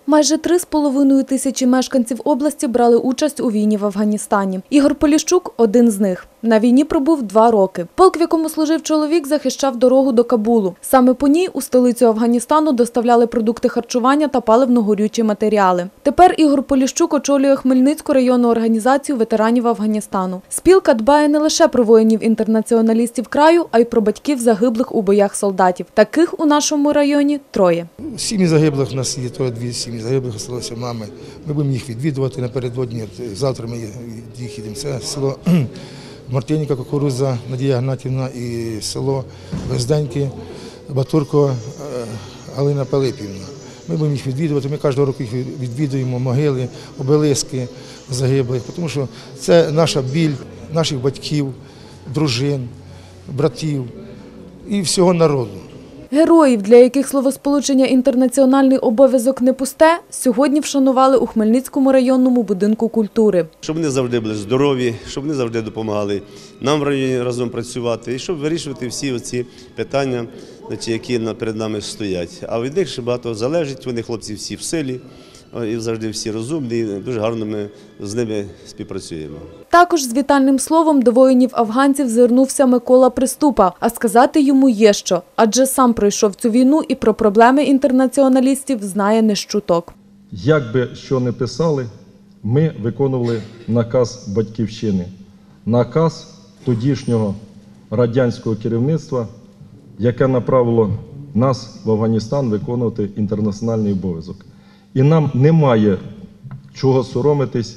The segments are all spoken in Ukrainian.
Майже 3,5 тисячі мешканців області брали участь у війні в Афганістані. Ігор Поліщук – один з них. На війні пробув 2 роки. Полк, в якому служив чоловік, захищав дорогу до Кабулу. Саме по ній у столицю Афганістану доставляли продукти харчування та паливно-горючі матеріали. Тепер Ігор Поліщук очолює Хмельницьку районну організацію ветеранів Афганістану. Спілка дбає не лише про воїнів-інтернаціоналістів краю, а й про батьків загиблих у боях солдатів. Таких у нашому районі 3. Сім'ї загиблих у нас є, 2 сім'ї загиблих, залишилися мами. Ми будемо їх відвідувати напередодні. Завтра ми їх їдемо. Це село Мартинівка, Кукурудза, Надія Гнатівна і село Везденьки, Батурко, Галина Пилипівна. Ми будемо їх відвідувати, ми кожного року їх відвідуємо, могили, обелиски загиблих, тому що це наша біль наших батьків, дружин, братів і всього народу. Героїв, для яких словосполучення «інтернаціональний обов'язок» не пусте, сьогодні вшанували у Хмельницькому районному будинку культури. Щоб вони завжди були здорові, щоб вони завжди допомагали нам в районі разом працювати і щоб вирішувати всі оці питання, які перед нами стоять. А від них ще багато залежить, вони хлопці всі в силі і завжди всі розумні, і дуже гарно ми з ними співпрацюємо. Також з вітальним словом до воїнів-афганців звернувся Микола Приступа, а сказати йому є що, адже сам пройшов цю війну і про проблеми інтернаціоналістів знає не з чуток. Як би що не писали, ми виконували наказ Батьківщини, наказ тодішнього радянського керівництва, яке направило нас в Афганістан виконувати інтернаціональний обов'язок. І нам немає чого соромитись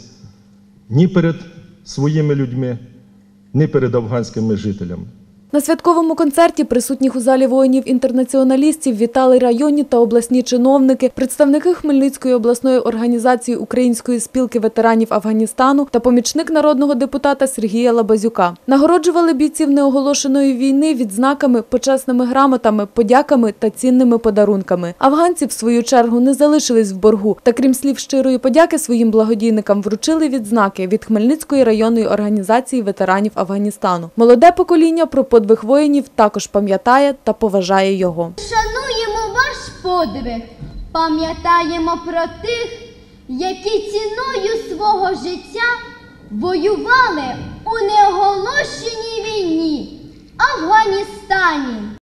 ні перед своїми людьми, ні перед афганськими жителями. На святковому концерті присутніх у залі воїнів-інтернаціоналістів вітали районні та обласні чиновники, представники Хмельницької обласної організації Української спілки ветеранів Афганістану та помічник народного депутата Сергія Лабазюка. Нагороджували бійців неоголошеної війни відзнаками, почесними грамотами, подяками та цінними подарунками. Афганці, в свою чергу, не залишились в боргу та, крім слів щирої подяки своїм благодійникам, вручили відзнаки від Хмельницької районної організації ветеранів Афганістану. Молоде покоління про подвиг воїнів також пам'ятає та поважає його. Шануємо ваш подвиг, пам'ятаємо про тих, які ціною свого життя воювали у неоголошеній війні – Афганістані.